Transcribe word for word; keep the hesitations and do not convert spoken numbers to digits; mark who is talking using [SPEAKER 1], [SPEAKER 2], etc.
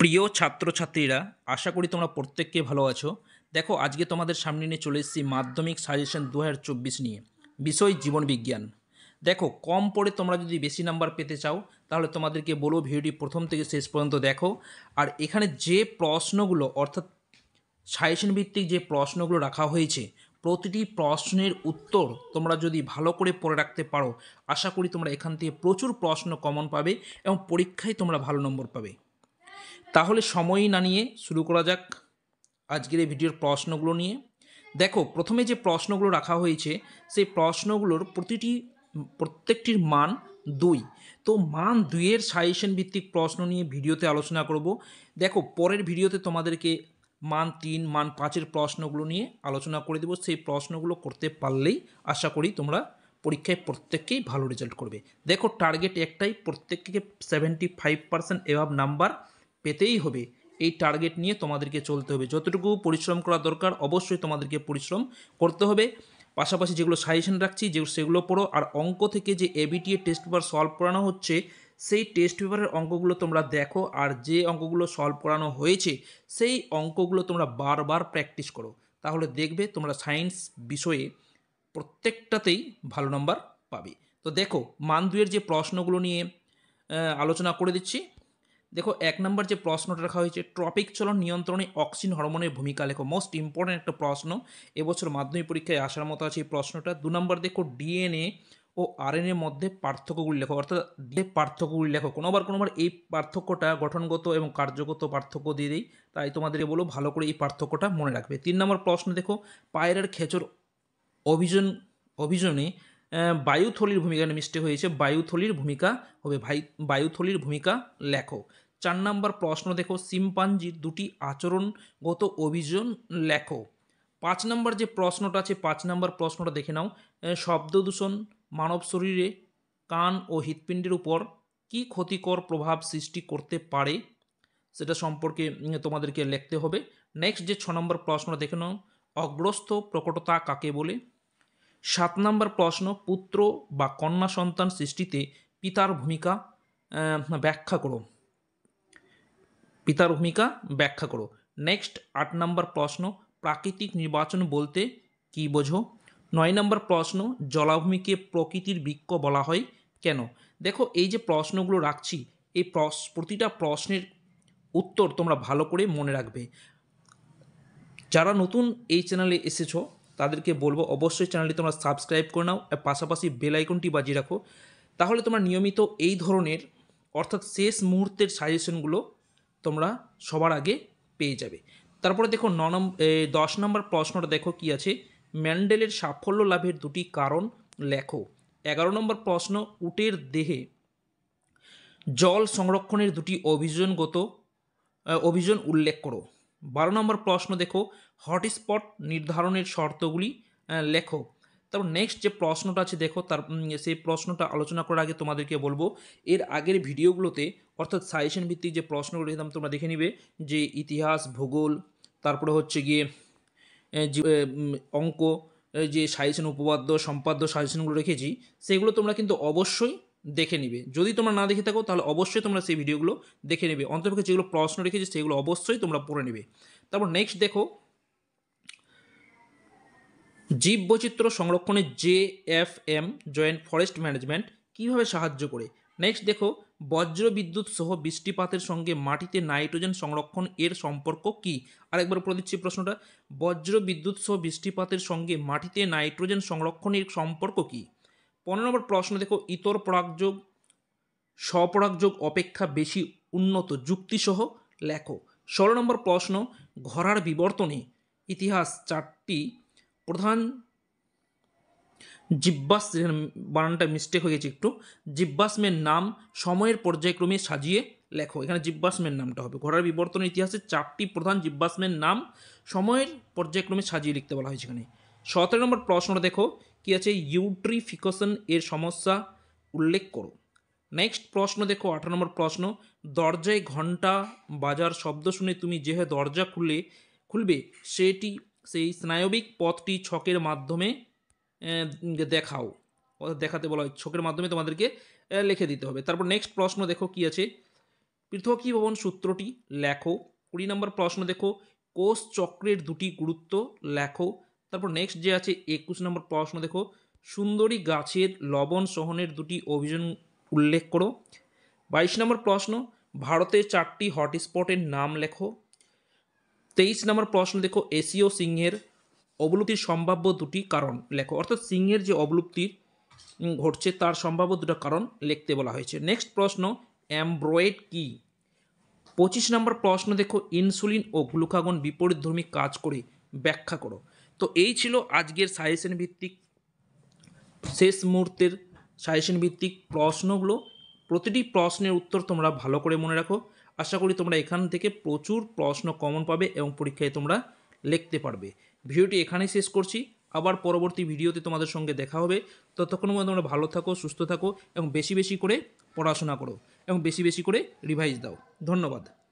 [SPEAKER 1] প্রিয় ছাত্রছাত্রীরা, আশা করি তোমরা প্রত্যেককে ভালো আছো। দেখো, আজকে তোমাদের সামনে নিয়ে চলে এসেছি মাধ্যমিক সাজেশন দু হাজার চব্বিশ নিয়ে, বিষয় জীবন বিজ্ঞান। দেখো, কম পড়ে তোমরা যদি বেশি নাম্বার পেতে চাও তাহলে তোমাদেরকে বলবো ভিডিওটি প্রথম থেকে শেষ পর্যন্ত দেখো। আর এখানে যে প্রশ্নগুলো অর্থাৎ সাজেশন ভিত্তিক যে প্রশ্নগুলো রাখা হয়েছে, প্রতিটি প্রশ্নের উত্তর তোমরা যদি ভালো করে পড়ে রাখতে পারো, আশা করি তোমরা এখান থেকে প্রচুর প্রশ্ন কমন পাবে এবং পরীক্ষায় তোমরা ভালো নম্বর পাবে। তাহলে সময় না নিয়ে শুরু করা যাক আজকের এই ভিডিওর প্রশ্নগুলো নিয়ে। দেখো, প্রথমে যে প্রশ্নগুলো রাখা হয়েছে সেই প্রশ্নগুলোর প্রতিটি প্রত্যেকটির মান দুই। তো মান দুইয়ের সাজেশন ভিত্তিক প্রশ্ন নিয়ে ভিডিওতে আলোচনা করব। দেখো, পরের ভিডিওতে তোমাদেরকে মান তিন মান পাঁচের প্রশ্নগুলো নিয়ে আলোচনা করে দেবো। সেই প্রশ্নগুলো করতে পারলেই আশা করি তোমরা পরীক্ষায় প্রত্যেককেই ভালো রেজাল্ট করবে। দেখো, টার্গেট একটাই, প্রত্যেককে সেভেন্টি ফাইভ পার্সেন্ট এভাব নাম্বার পেতেই হবে। এই টার্গেট নিয়ে তোমাদেরকে চলতে হবে। যতটুকু পরিশ্রম করা দরকার অবশ্যই তোমাদেরকে পরিশ্রম করতে হবে। পাশাপাশি যেগুলো সাজেশন রাখছি যে সেগুলো পড়ো। আর অঙ্ক থেকে যে এবিটিএ টেস্ট পেপার সলভ করানো হচ্ছে সেই টেস্ট পেপারের অঙ্কগুলো তোমরা দেখো, আর যে অঙ্কগুলো সলভ করানো হয়েছে সেই অঙ্কগুলো তোমরা বারবার প্র্যাকটিস করো। তাহলে দেখবে তোমরা সায়েন্স বিষয়ে প্রত্যেকটাতেই ভালো নাম্বার পাবে। তো দেখো, মান দুইয়ের যে প্রশ্নগুলো নিয়ে আলোচনা করে দিচ্ছি। দেখো, এক নম্বর যে প্রশ্নটা রাখা হয়েছে, ট্রপিক চলন নিয়ন্ত্রণে অক্সিন হরমোনের ভূমিকা লেখো। মোস্ট ইম্পর্ট্যান্ট একটা প্রশ্ন, এবছর মাধ্যমিক পরীক্ষায় আসার মতো আছে এই প্রশ্নটা। দু নম্বর দেখো, ডিএনএ ও আরএনএর মধ্যে পার্থক্যগুলি লেখো, অর্থাৎ যে পার্থক্যগুলি লেখো। কোনোবার কোনোবার এই পার্থক্যটা গঠনগত এবং কার্যগত পার্থক্য দিয়ে দিই, তাই তোমাদেরকে বলো ভালো করে এই পার্থক্যটা মনে রাখবে। তিন নম্বর প্রশ্ন দেখো, পায়রার খেচর অভিযোজন অভিযোজনে বায়ুথলির ভূমিকা মিষ্টি হয়েছে, বায়ুথলির ভূমিকা হবে ভাই বায়ুথলির ভূমিকা লেখো। চার নম্বর প্রশ্ন দেখো, শিম্পাঞ্জির দুটি আচরণগত অভিযোজন লেখো। পাঁচ নম্বর যে প্রশ্নটা আছে, পাঁচ নম্বর প্রশ্নটা দেখে নাও, শব্দ দূষণ মানব শরীরে কান ও হৃৎপিণ্ডের উপর কি ক্ষতিকর প্রভাব সৃষ্টি করতে পারে সেটা সম্পর্কে তোমাদেরকে লিখতে হবে। নেক্সট যে ছ নম্বর প্রশ্নটা দেখে নাও, অগ্রস্থ প্রকটতা কাকে বলে। সাত নম্বর প্রশ্ন, পুত্র বা কন্যা সন্তান সৃষ্টিতে পিতার ভূমিকা ব্যাখ্যা করো পিতার ভূমিকা ব্যাখ্যা করো। নেক্সট আট নম্বর প্রশ্ন, প্রাকৃতিক নির্বাচন বলতে কি বোঝো। নয় নম্বর প্রশ্ন, জলাভূমিকে প্রকৃতির বৃক্ষ বলা হয় কেন। দেখো, এই যে প্রশ্নগুলো রাখছি এই প্রতিটা প্রশ্নের উত্তর তোমরা ভালো করে মনে রাখবে। যারা নতুন এই চ্যানেলে এসেছো তাদেরকে বলবো অবশ্যই চ্যানেলটি তোমরা সাবস্ক্রাইব করে নাও, পাশাপাশি বেল আইকনটি বাজিয়ে রাখো। তাহলে তোমরা নিয়মিত এই ধরনের অর্থাৎ শেষ মুহূর্তের সাজেশনগুলো তোমরা সবার আগে পেয়ে যাবে। তারপরে দেখো ন নম্বর দশ নম্বর প্রশ্নটা দেখো কি আছে, ম্যান্ডেলের সাফল্য লাভের দুটি কারণ লেখো। এগারো নম্বর প্রশ্ন, উটের দেহে জল সংরক্ষণের দুটি অভিযোজনগত অভিযোজন উল্লেখ করো। বারো নম্বর প্রশ্ন দেখো, হটস্পট নির্ধারণের শর্তগুলি লেখো। তারপর নেক্সট যে প্রশ্নটা আছে দেখো, তার সেই প্রশ্নটা আলোচনা করার আগে তোমাদেরকে বলবো এর আগের ভিডিওগুলোতে অর্থাৎ সাজেশন ভিত্তিক যে প্রশ্নগুলো দিতাম তোমরা দেখে নিবে, যে ইতিহাস, ভূগোল, তারপরে হচ্ছে গিয়ে অঙ্ক, যে সাজেশন উপপাদ্য সম্পাদ্য সাজেশনগুলো রেখেছি সেগুলো তোমরা কিন্তু অবশ্যই দেখে নিবে। যদি তোমরা না দেখে থাকো তাহলে অবশ্যই তোমরা সেই ভিডিওগুলো দেখে নেবে। অন্তর্পক্ষে যেগুলো প্রশ্ন রেখেছি সেগুলো অবশ্যই তোমরা পড়ে নেবে। তারপর নেক্সট দেখো, জীববৈচিত্র্য সংরক্ষণে J F M joint forest management কীভাবে সাহায্য করে। নেক্সট দেখো, বজ্র বিদ্যুৎ সহ বৃষ্টিপাতের সঙ্গে মাটিতে নাইট্রোজেন সংরক্ষণ এর সম্পর্ক কী। আরেকবার পড়ে দিচ্ছি প্রশ্নটা, বজ্র বিদ্যুৎ সহ বৃষ্টিপাতের সঙ্গে মাটিতে নাইট্রোজেন সংরক্ষণের সম্পর্ক কী। পনেরো নম্বর প্রশ্ন দেখো, ইতর পরাগযোগ স্বপরাগযোগ অপেক্ষা বেশি উন্নত যুক্তিসহ লেখো। ষোলো নম্বর প্রশ্ন, ঘোড়ার বিবর্তনে ইতিহাস চারটি প্রধান জিব্বাস, বানানটা মিস্টেক হয়ে গেছে একটু, জিব্বাসমের নাম সময়ের পর্যায়ক্রমে সাজিয়ে লেখো। এখানে জিব্বাসমের নামটা হবে, ঘোড়ার বিবর্তনের ইতিহাসে চারটি প্রধান জিব্বাসমের নাম সময়ের পর্যায়ক্রমে সাজিয়ে লিখতে বলা হয়েছে এখানে। সতেরো নম্বর প্রশ্নটা দেখো কি আছে, ইউট্রিফিকেশন এর সমস্যা উল্লেখ করো। নেক্সট প্রশ্ন দেখো আঠারো নম্বর প্রশ্ন, দরজায় ঘন্টা বাজার শব্দ শুনে তুমি যে দরজা খুলে খুলবে সেটি সেই স্নায়বিক পথটি ছকের মাধ্যমে দেখাও, দেখাতে বলা হয়, ছকের মাধ্যমে তোমাদেরকে লিখে দিতে হবে। তারপর নেক্সট প্রশ্ন দেখো কি আছে, পৃথকী ভবন সূত্রটি লেখো। কুড়ি নম্বর প্রশ্ন দেখো, কোষ চক্রের দুটি গুরুত্ব লেখো। তারপর নেক্সট যে আছে একুশ নম্বর প্রশ্ন দেখো, সুন্দরী গাছের লবণ সহনের দুটি অভিযান উল্লেখ করো। বাইশ নম্বর প্রশ্ন, ভারতের চারটি হটস্পটের নাম লেখো। তেইশ নম্বর প্রশ্ন দেখো, এশীয় সিংহের অবলুপ্তির সম্ভাব্য দুটি কারণ লেখো। অর্থাৎ সিংহের যে অবলুপ্তি ঘটছে তার সম্ভাব্য দুটো কারণ লিখতে বলা হয়েছে। নেক্সট প্রশ্ন, অ্যামব্রয়েড কি। পঁচিশ নম্বর প্রশ্ন দেখো, ইনসুলিন ও গ্লুকাগন বিপরীতধর্মী কাজ করে ব্যাখ্যা করো। তো এই ছিল আজকের সাজেশন ভিত্তিক শেষ মুহূর্তের সাজেশন ভিত্তিক প্রশ্নগুলো। প্রতিটি প্রশ্নের উত্তর তোমরা ভালো করে মনে রাখো। আশা করি তোমরা এখান থেকে প্রচুর প্রশ্ন কমন পাবে এবং পরীক্ষায় তোমরা লিখতে পারবে। ভিডিওটি এখানেই শেষ করছি, আবার পরবর্তী ভিডিওতে তোমাদের সঙ্গে দেখা হবে। ততক্ষণ মধ্যে তোমরা ভালো থাকো, সুস্থ থাকো এবং বেশি বেশি করে পড়াশোনা করো এবং বেশি বেশি করে রিভাইজ দাও। ধন্যবাদ।